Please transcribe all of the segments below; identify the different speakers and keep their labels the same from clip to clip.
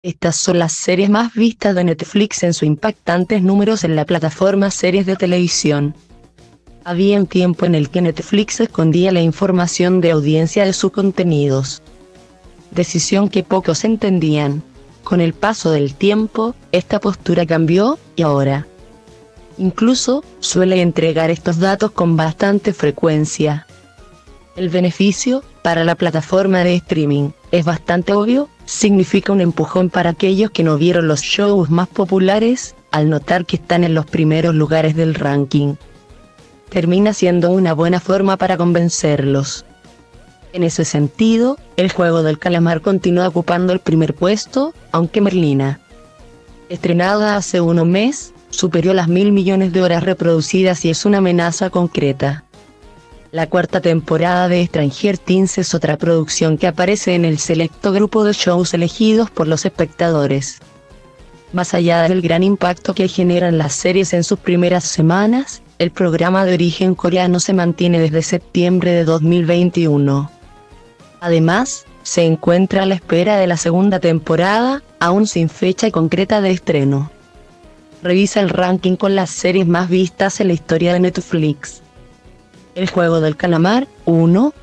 Speaker 1: Estas son las series más vistas de Netflix en sus impactantes números en la plataforma series de televisión. Había un tiempo en el que Netflix escondía la información de audiencia de sus contenidos. Decisión que pocos entendían. Con el paso del tiempo, esta postura cambió, y ahora incluso suele entregar estos datos con bastante frecuencia. El beneficio, para la plataforma de streaming, es bastante obvio. Significa un empujón para aquellos que no vieron los shows más populares, al notar que están en los primeros lugares del ranking. Termina siendo una buena forma para convencerlos. En ese sentido, El Juego del Calamar continúa ocupando el primer puesto, aunque Merlina, estrenada hace un mes, superó las 1.000 millones de horas reproducidas y es una amenaza concreta. La cuarta temporada de Stranger Things es otra producción que aparece en el selecto grupo de shows elegidos por los espectadores. Más allá del gran impacto que generan las series en sus primeras semanas, el programa de origen coreano se mantiene desde septiembre de 2021. Además, se encuentra a la espera de la segunda temporada, aún sin fecha concreta de estreno. Revisa el ranking con las series más vistas en la historia de Netflix. El Juego del Calamar, 1,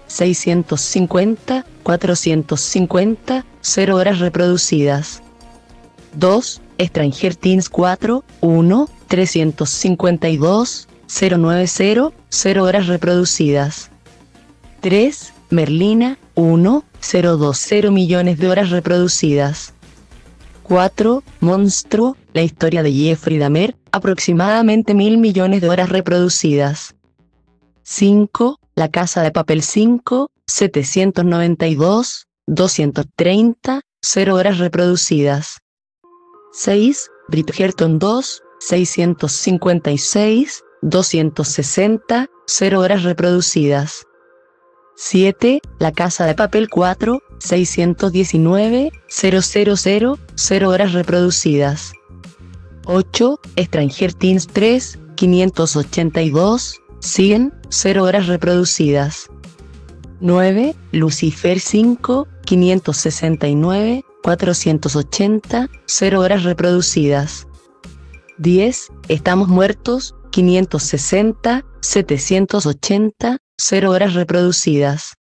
Speaker 1: 650, 450, 0 horas reproducidas. 2, Stranger Things 4, 1, 352, 090, 0 horas reproducidas. 3, Merlina, 1, 020 millones de horas reproducidas. 4, Monstruo, la historia de Jeffrey Dahmer, aproximadamente 1.000 millones de horas reproducidas. 5, La Casa de Papel 5, 792, 230, 0 horas reproducidas. 6, Bridgerton 2, 656, 260, 0 horas reproducidas. 7, La Casa de Papel 4, 619, 000, 0 horas reproducidas. 8, Stranger Things 3, 582, 100, 0 horas reproducidas. 9, Lucifer 5, 569, 480, 0 horas reproducidas. 10, Estamos Muertos, 560, 780, 0 horas reproducidas.